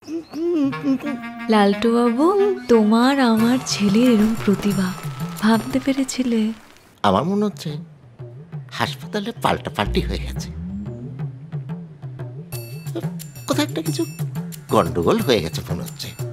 লালটু বাবু, তোমার আমার ছেলের এরকম প্রতিভা ভাবতে পেরেছিলে? আমার মনে হচ্ছে হাসপাতালে পাল্টাপাল্টি হয়ে গেছে, কোথাও একটা কিছু গন্ডগোল হয়ে গেছে মনে হচ্ছে।